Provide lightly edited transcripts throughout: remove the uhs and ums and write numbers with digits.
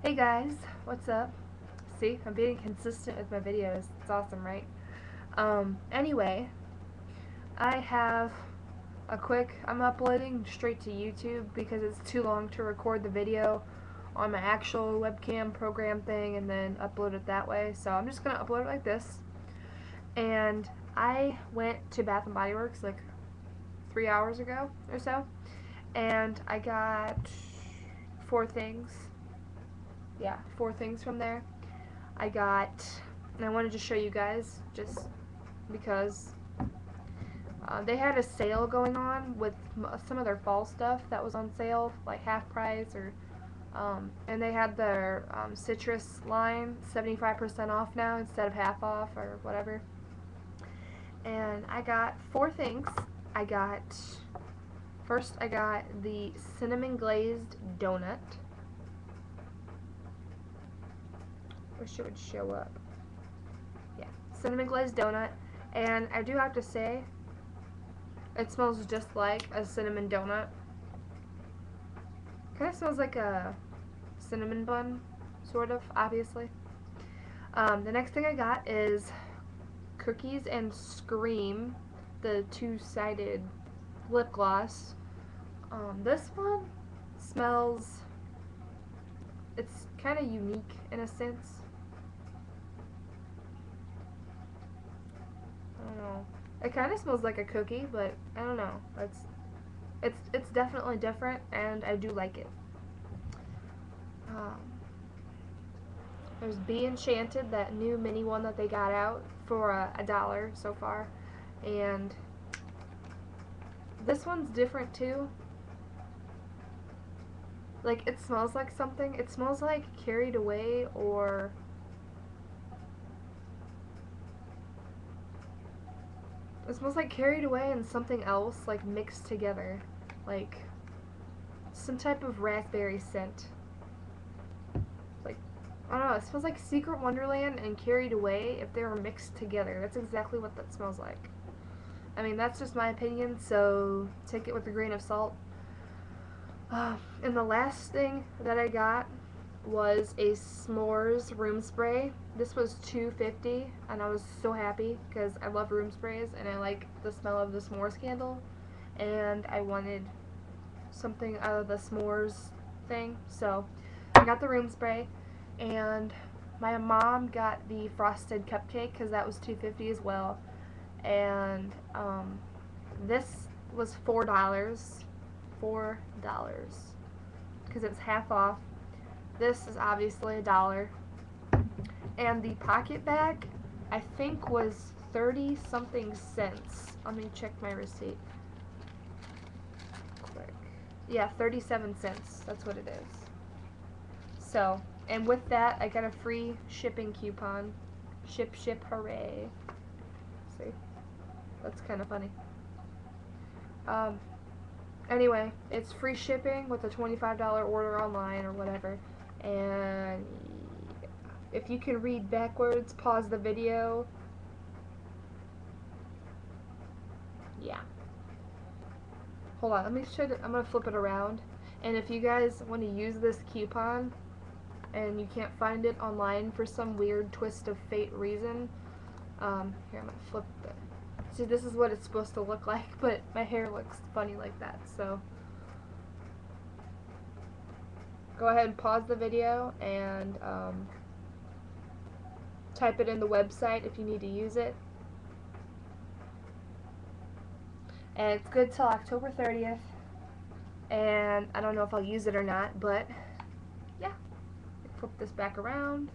Hey guys, what's up? See, I'm being consistent with my videos. It's awesome, right? Anyway, I have I'm uploading straight to YouTube because it's too long to record the video on my actual webcam program thing and then upload it that way. So I'm just gonna upload it like this. And I went to Bath and Body Works like 3 hours ago or so, and I got four things. Yeah, four things from there. I got, and I wanted to show you guys just because they had a sale going on with some of their fall stuff that was on sale, like half price, or and they had their citrus line 75% off now instead of half off or whatever. And I got four things. I got First, I got the cinnamon glazed donut. Wish it would show up. Yeah, cinnamon glazed donut. And I do have to say, it smells just like a cinnamon donut. Kind of smells like a cinnamon bun, sort of, obviously. The next thing I got is Cookies and Scream, the two-sided lip gloss. This one smells, it's kind of unique in a sense. I don't know. It kind of smells like a cookie, but I don't know. It's definitely different, and I do like it. Um, there's Be Enchanted, that new mini one that they got out for $1 so far, and this one's different too. Like, it smells like something. It smells like Carried Away, or it smells like Carried Away and something else, like, mixed together. Like, some type of raspberry scent. Like, I don't know, it smells like Secret Wonderland and Carried Away if they were mixed together. That's exactly what that smells like. I mean, that's just my opinion, so take it with a grain of salt. And the last thing that I got was a s'mores room spray. This was $2.50, and I was so happy because I love room sprays and I like the smell of the s'mores candle, and I wanted something out of the s'mores thing, so I got the room spray. And my mom got the frosted cupcake because that was $2.50 as well, and this was $4, because it's half off. This is obviously $1, and the pocket bag I think was 30 something cents. Let me check my receipt quick. Yeah, 37 cents. That's what it is. So, and with that, I got a free shipping coupon. Ship, hooray. See? That's kind of funny. Anyway, it's free shipping with a $25 order online or whatever. And if you can read backwards, pause the video. Yeah. Hold on, let me show you. I'm going to flip it around. And if you guys want to use this coupon and you can't find it online for some weird twist of fate reason, here, I'm going to flip it. See, this is what it's supposed to look like, but my hair looks funny like that, so go ahead and pause the video and type it in the website if you need to use it. And it's good till October 30th, and I don't know if I'll use it or not, but yeah. Flip this back around.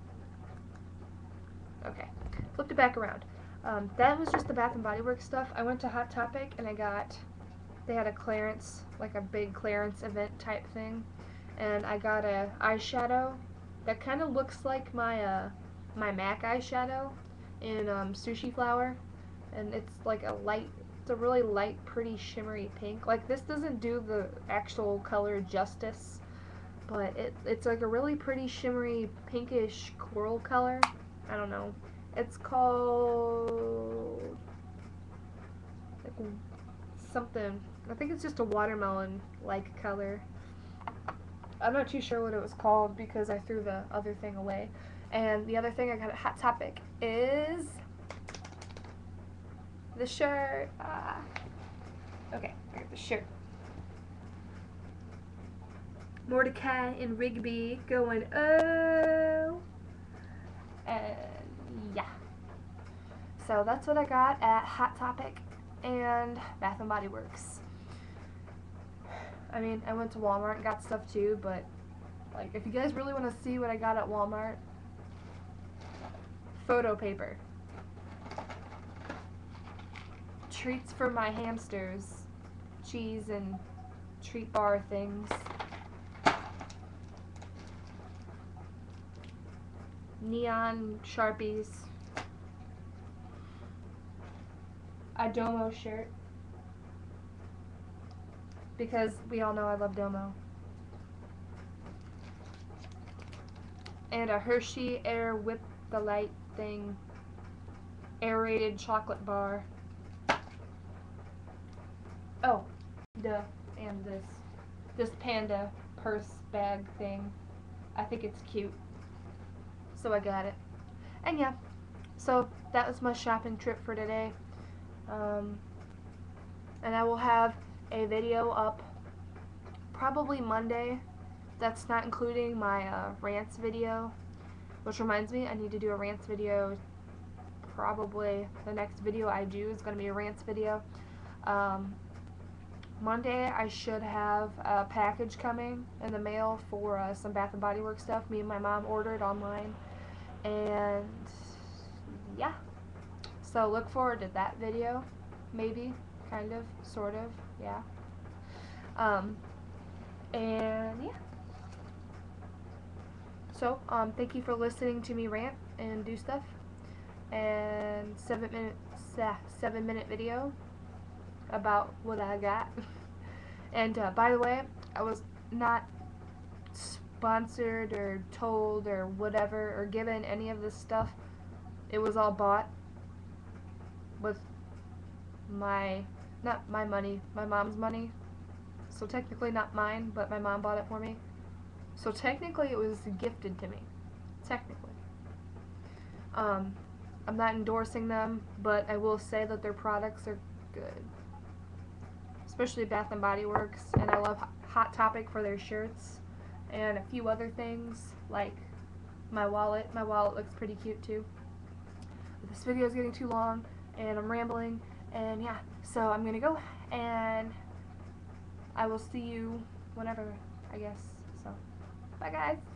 Okay, flipped it back around. That was just the Bath and Body Works stuff. I went to Hot Topic and they had a clearance, like a big clearance event type thing, and I got a eyeshadow that kind of looks like my my MAC eyeshadow in Sushi Flower, and it's like it's a really light, pretty, shimmery pink. Like, this doesn't do the actual color justice, but it's like a really pretty, shimmery, pinkish coral color. I don't know. It's called like something. I think it's just a watermelon-like color. I'm not too sure what it was called because I threw the other thing away. And the other thing I got at Hot Topic is the shirt. Okay, I got the shirt. Mordecai and Rigby going, oh. And yeah. So that's what I got at Hot Topic and Bath and Body Works. I mean, I went to Walmart and got stuff too, but like, if you guys really want to see what I got at Walmart, photo paper, treats for my hamsters, cheese and treat bar things, neon Sharpies, a Domo shirt, because we all know I love Domo, and a Hershey Air Whip the Light thing, aerated chocolate bar. Oh, duh, and this panda purse bag thing. I think it's cute, so I got it. And yeah, so that was my shopping trip for today. And I will have a video up probably Monday. That's not including my rants video, which reminds me I need to do a rants video. Probably the next video I do is going to be a rants video. Monday I should have a package coming in the mail for some Bath and Body Works stuff. Me and my mom ordered online, and yeah, so look forward to that video. Maybe, kind of, sort of, yeah. And yeah. So, thank you for listening to me rant and do stuff. And 7-minute video about what I got. And by the way, I was not sponsored or told or whatever or given any of this stuff. It was all bought with not my money, my mom's money. So technically not mine, but my mom bought it for me. So technically it was gifted to me. Technically. I'm not endorsing them, but I will say that their products are good. Especially Bath and Body Works, and I love Hot Topic for their shirts and a few other things like my wallet. My wallet looks pretty cute too. But this video is getting too long and I'm rambling, and yeah, so I'm gonna go and I will see you whenever, I guess. So bye guys.